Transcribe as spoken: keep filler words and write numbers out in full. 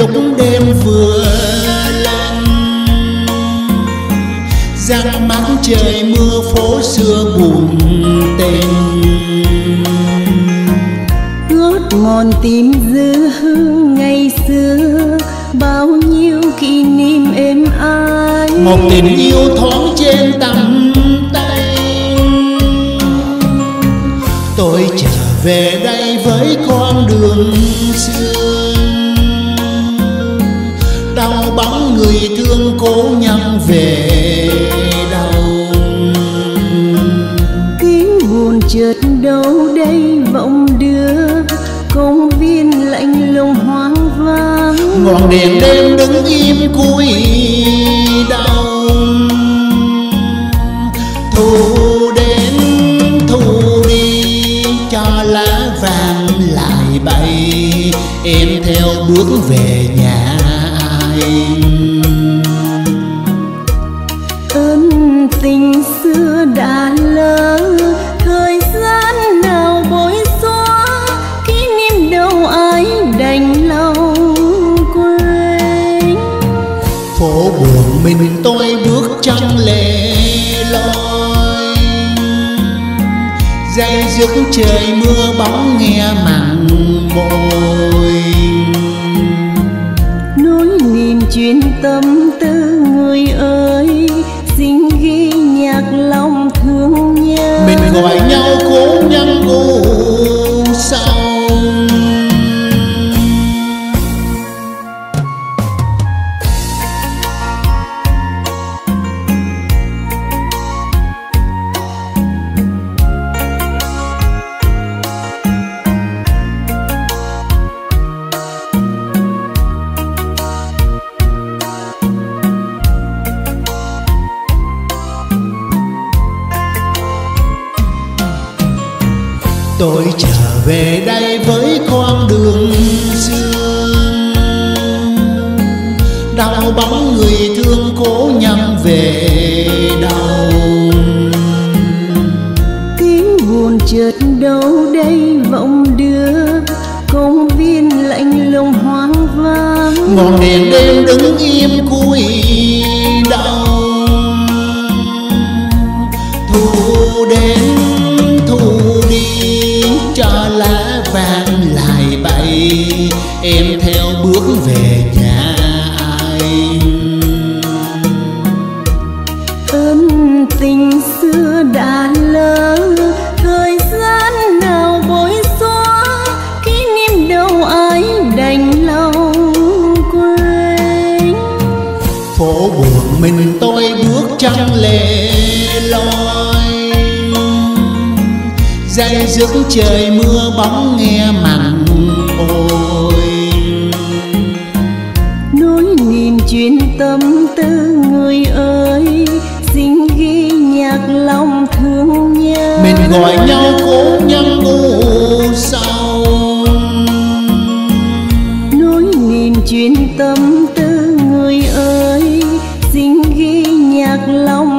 lúc đêm vừa lên, giăng mắt trời mưa phố xưa buồn tình. Ướt mòn tim dư hương ngày xưa, bao nhiêu kỷ niệm êm ái. Một tình yêu thoáng trên tầm tay, tôi trở về đây với con đường xưa. Đau bóng người thương cố nhân về đâu. Tiếng buồn chợt đâu đây vọng đưa, công viên lạnh lùng hoang vắng. Ngọn đèn đêm đứng im cúi đầu. Thu đến thu đi cho lá vàng lại bay, em theo bước về nhà ai. Ơn tình xưa đã lỡ, thời gian nào bối xóa, kỷ niệm đâu ai đành lòng quên. Phố buồn mình tôi bước chân lẻ loi, day dứt trời mưa bóng nghe mặn môi. Nỗi niềm chuyên tâm tư người ơi, xin ghi nhạc lòng thương nhớ. Mình gọi nhau cố nhân u sầu. Tôi trở về đây với con đường xưa, đau bóng người thương cố nhân về đâu. Tiếng buồn chợt đâu đây vọng đưa, công viên lạnh lùng hoang vắng. Ngọn đèn đêm đứng im cúi đầu. Thu đến thu đi cho lá vàng lại bay, em theo bước về nhà ai. Ơn tình xưa đã lỡ, thời gian nào bối xóa, kỷ niệm đâu ai đành lòng quên. Phố buồn mình tôi bước chân lẻ loi, day dứt trời mưa bóng nghe mặn ôi. Nỗi niềm chuyên tâm tư người ơi, xin ghi nhạc lòng thương nhớ. Mình gọi nhau cố nhân u sầu. Nỗi niềm chuyên tâm tư người ơi, xin ghi nhạc lòng